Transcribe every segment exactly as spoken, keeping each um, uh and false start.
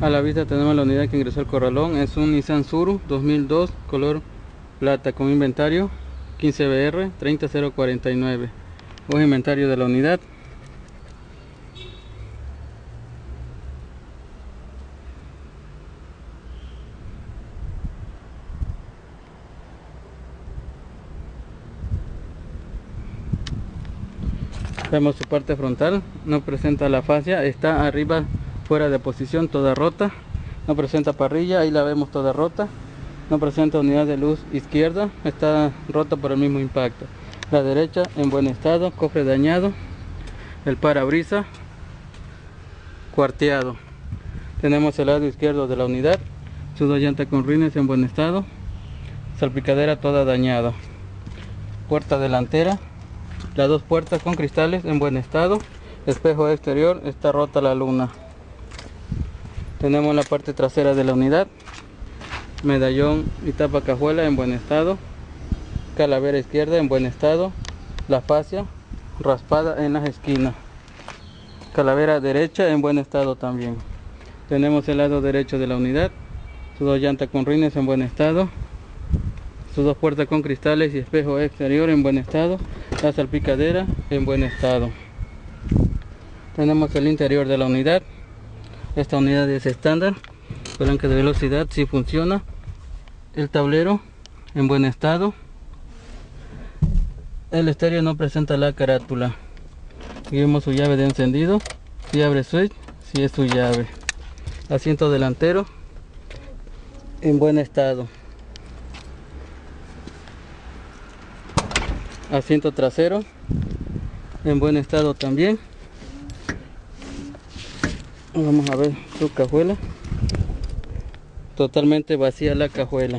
A la vista tenemos la unidad que ingresó al corralón. Es un Nissan Suru dos mil dos, color plata, con inventario quince B R treinta cero cuarenta y nueve. Un inventario de la unidad. Vemos su parte frontal, no presenta la fascia, está arriba fuera de posición, toda rota. No presenta parrilla, ahí la vemos toda rota. No presenta unidad de luz izquierda, está rota por el mismo impacto. La derecha en buen estado, cofre dañado. El parabrisas cuarteado. Tenemos el lado izquierdo de la unidad, sus dos llantas con rines en buen estado. Salpicadera toda dañada. Puerta delantera, las dos puertas con cristales en buen estado. Espejo exterior, está rota la luna. Tenemos la parte trasera de la unidad, medallón y tapa cajuela en buen estado. Calavera izquierda en buen estado. La fascia raspada en las esquinas. Calavera derecha en buen estado también. Tenemos el lado derecho de la unidad, sus dos llantas con rines en buen estado. Sus dos puertas con cristales y espejo exterior en buen estado. La salpicadera en buen estado. Tenemos el interior de la unidad. Esta unidad es estándar. Palanca de velocidad sí funciona. El tablero en buen estado. El estéreo no presenta la carátula. Aquí vemos su llave de encendido. Si abre switch, si es su llave. Asiento delantero en buen estado. Asiento trasero en buen estado también. Vamos a ver su cajuela, totalmente vacía la cajuela.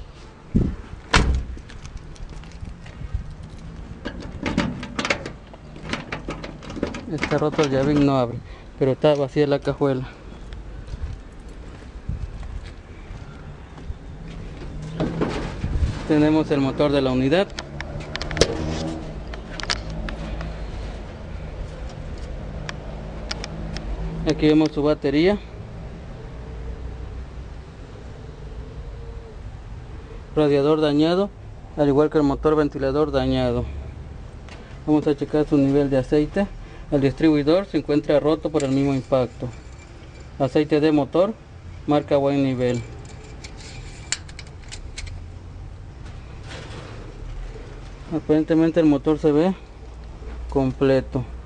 Está roto el llavín, no abre, pero está vacía la cajuela. Tenemos el motor de la unidad. Aquí vemos su batería. Radiador dañado, al igual que el motor ventilador dañado. Vamos a checar su nivel de aceite. El distribuidor se encuentra roto por el mismo impacto. Aceite de motor, marca buen nivel. Aparentemente el motor se ve completo.